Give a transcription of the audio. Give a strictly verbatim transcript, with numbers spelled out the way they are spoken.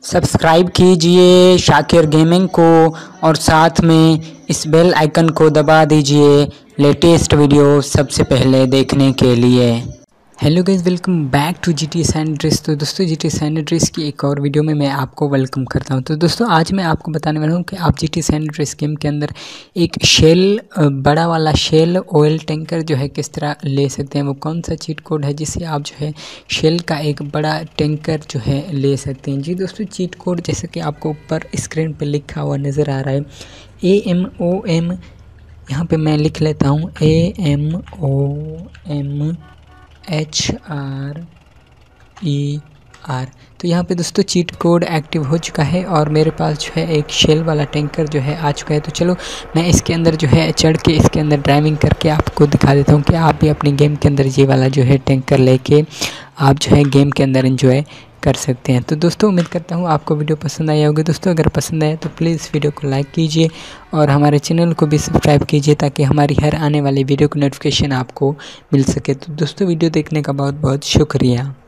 Subscribe कीजिए Shakir gaming को और साथ में इस बेल आइकन को दबा दीजिए लेटेस्ट वीडियो सबसे पहले देखने के लिए। Hello guys, welcome back to G T San Andreas. तो दोस्तों जी टी सैन एंड्रेस की एक और वीडियो में मैं आपको वेलकम करता हूं। तो दोस्तों आज मैं आपको बताने वाला हूं कि आप G T San Andreas game के अंदर एक शेल बड़ा वाला शेल ऑयल टैंकर जो है किस तरह ले सकते हैं। वो कौन सा चीट कोड है जिससे आप जो है शेल का एक बड़ा टैंकर जो है ले सकते हैं। जी दोस्तों, चीट कोड जैसे कि आपको ऊपर स्क्रीन पर लिखा हुआ नज़र आ रहा है ए एम ओ एम। यहाँ पर मैं लिख लेता हूँ A M O M H R E R. तो यहाँ पे दोस्तों चीट कोड एक्टिव हो चुका है और मेरे पास जो है एक शेल वाला टैंकर जो है आ चुका है। तो चलो मैं इसके अंदर जो है चढ़ के इसके अंदर ड्राइविंग करके आपको दिखा देता हूँ कि आप भी अपनी गेम के अंदर ये वाला जो है टैंकर लेके आप जो है गेम के अंदर एंजॉय कर सकते हैं। तो दोस्तों उम्मीद करता हूँ आपको वीडियो पसंद आई होगी। दोस्तों अगर पसंद आए तो प्लीज़ वीडियो को लाइक कीजिए और हमारे चैनल को भी सब्सक्राइब कीजिए ताकि हमारी हर आने वाली वीडियो की नोटिफिकेशन आपको मिल सके। तो दोस्तों वीडियो देखने का बहुत बहुत शुक्रिया।